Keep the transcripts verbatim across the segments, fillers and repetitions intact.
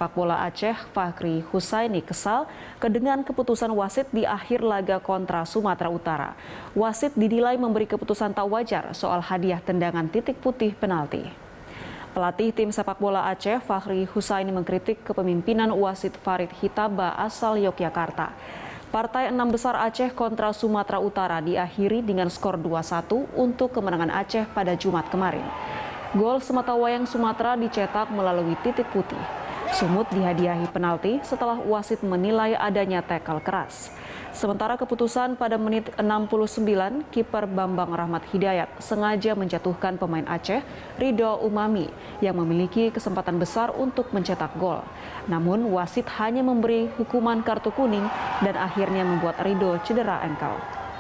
sepak bola Aceh, Fakhri Husaini, kesal dengan keputusan wasit di akhir laga kontra Sumatera Utara. Wasit dinilai memberi keputusan tak wajar soal hadiah tendangan titik putih penalti. Pelatih tim sepak bola Aceh, Fakhri Husaini, mengkritik kepemimpinan wasit Farid Hitaba asal Yogyakarta. Partai enam besar Aceh kontra Sumatera Utara diakhiri dengan skor dua satu untuk kemenangan Aceh pada Jumat kemarin. Gol sematawayang Sumatera dicetak melalui titik putih. Sumut dihadiahi penalti setelah wasit menilai adanya tackle keras. Sementara keputusan pada menit enam puluh sembilan, kiper Bambang Rahmat Hidayat sengaja menjatuhkan pemain Aceh, Ridho Umami, yang memiliki kesempatan besar untuk mencetak gol. Namun wasit hanya memberi hukuman kartu kuning dan akhirnya membuat Ridho cedera ankle.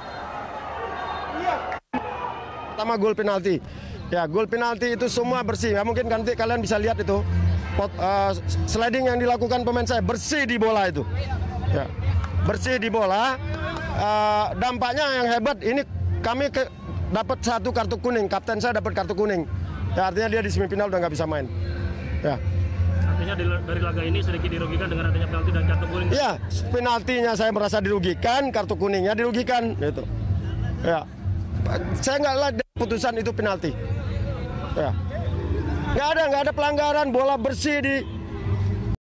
Pertama gol penalti. Ya, gol penalti itu semua bersih. Ya, mungkin nanti kalian bisa lihat itu. Pot, uh, sliding yang dilakukan pemain saya bersih di bola itu. Ya, bersih di bola. Uh, dampaknya yang hebat ini kami ke, dapat satu kartu kuning. Kapten saya dapat kartu kuning. Ya, artinya dia di semifinal udah nggak bisa main. Ya. Artinya dari laga ini sedikit dirugikan dengan adanya penalti dan kartu kuning. Iya, penaltinya saya merasa dirugikan, kartu kuningnya dirugikan. Gitu. Ya. Saya nggak lihat putusan itu penalti. Ya. Nggak ada, nggak ada pelanggaran, bola bersih di